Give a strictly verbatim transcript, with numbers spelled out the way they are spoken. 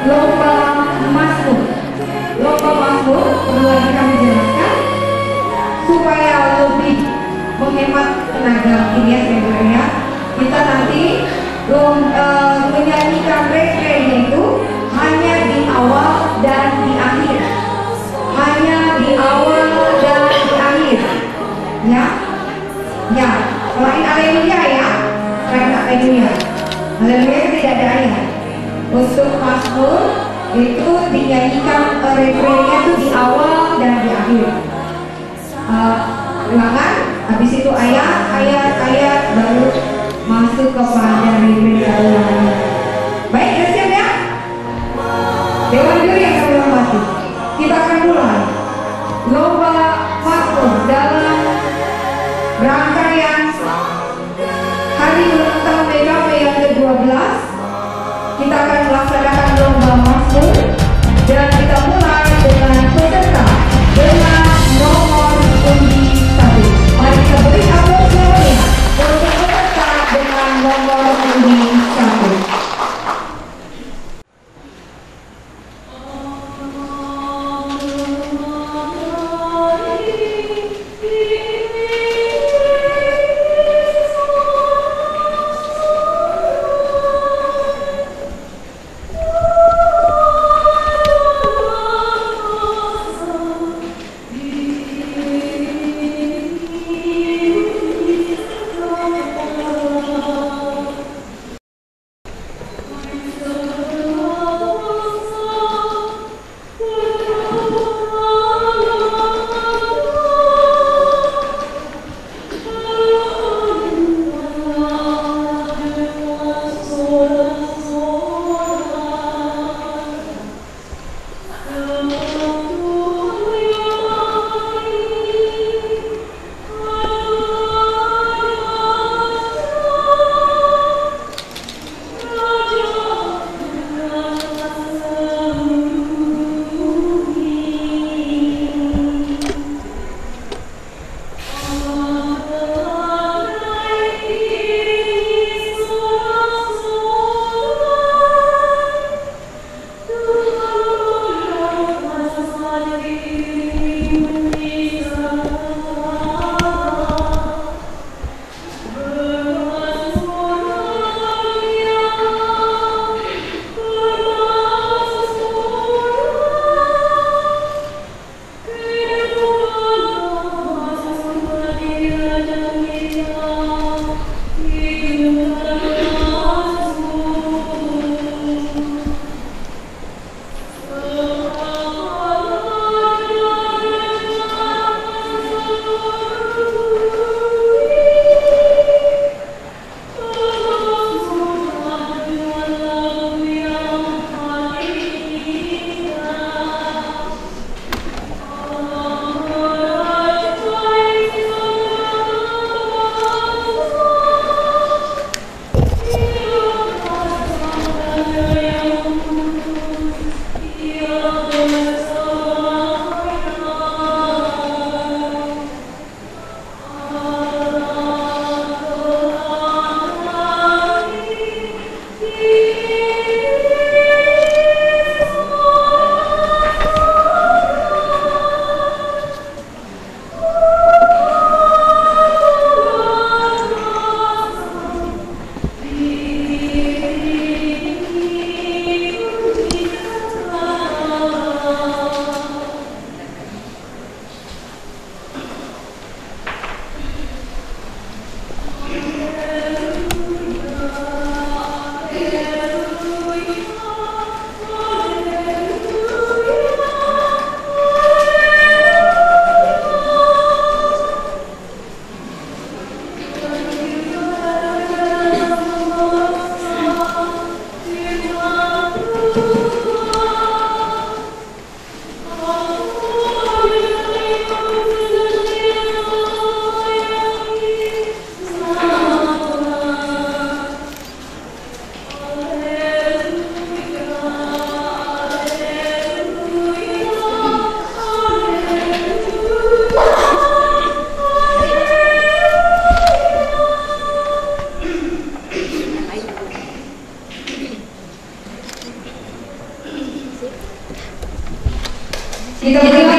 lomba masmur. Lomba masmur perlu lagi kami jelaskan supaya lebih menghemat tenaga mungkin ya sebenarnya. Kita nanti lom, uh, menyanyikan refrainnya itu hanya di awal dan di akhir. Hanya di awal dan di akhir. Ya, ya. Selain Haleluya ya, selain Haleluya. Haleluya tidak ada ayat. Untuk Mazmur itu dinyanyikan uh, refrainnya itu di awal dan di akhir. Uh, ulangan, habis itu ayat, ayat, ayat, baru masuk kepada refrain ulangannya. Baik, sudah siap ya? Dewan juri yang kami hormati, kita akan mulai lomba Mazmur dalam rangkaian hari ulang tahun Mega P yang ke dua belas. Kita akan melaksanakan lomba Mazmur dan kita mulai dengan peserta dengan nomor undi satu. Mari kita beri aplaus semuanya untuk peserta dengan nomor undi satu. Kita beri